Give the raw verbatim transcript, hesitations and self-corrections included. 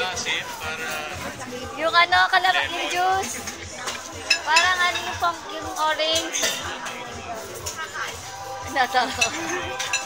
asim para... Yung ano, kalaro, yung juice. Parang ano yung, yung orange. Natawa.